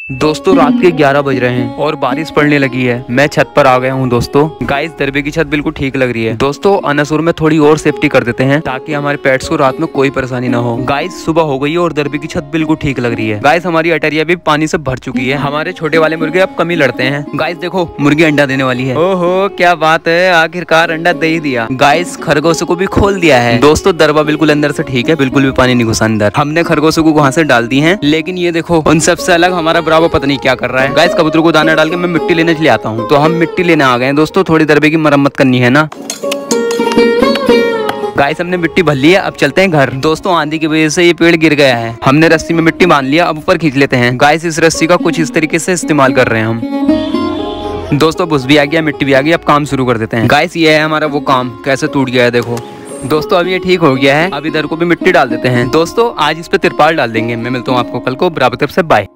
दोस्तों रात के 11 बज रहे हैं और बारिश पड़ने लगी है। मैं छत पर आ गया हूँ दोस्तों। गाइस दरबे की छत बिल्कुल ठीक लग रही है। दोस्तों अनासुर में थोड़ी और सेफ्टी कर देते हैं ताकि हमारे पेट्स को रात में कोई परेशानी ना हो। गाइस सुबह हो गई है और दरबे की छत बिल्कुल ठीक लग रही है। गाइस हमारी अटरिया भी पानी से भर चुकी है। हमारे छोटे वाले मुर्गे अब कम ही लड़ते हैं। गाइस देखो मुर्गी अंडा देने वाली है। ओहो क्या बात है, आखिरकार अंडा दे ही दिया। गाइस खरगोशों को भी खोल दिया है। दोस्तों दरबा बिल्कुल अंदर से ठीक है, बिल्कुल भी पानी नहीं घुसा अंदर। हमने खरगोशों को वहां से डाल दी है, लेकिन ये देखो उन सबसे अलग हमारा ब्रावो पता नहीं क्या कर रहा है। गाइस कबूतरों को दाना डाल के मैं मिट्टी लेने चले आता हूँ। तो हम मिट्टी लेने आ गए हैं दोस्तों, थोड़ी दरबे की मरम्मत करनी है ना। गाइस हमने मिट्टी भर ली है, अब चलते हैं घर। दोस्तों आंधी की वजह से ये पेड़ गिर गया है। हमने रस्सी में मिट्टी बांध लिया, अब ऊपर खींच लेते हैं। गाइस इस रस्सी का कुछ इस तरीके से इस्तेमाल कर रहे हैं हम। दोस्तों भुस भी आ गया, मिट्टी भी आ गई, अब काम शुरू कर देते हैं। गाइस ये है हमारा वो काम, कैसे टूट गया है देखो। दोस्तों अब ये ठीक हो गया है, अब इधर को भी मिट्टी डाल देते हैं। दोस्तों आज इस पे तिरपाल डाल देंगे। मैं मिलता हूँ आपको कल को, बराबर तरफ से बाय।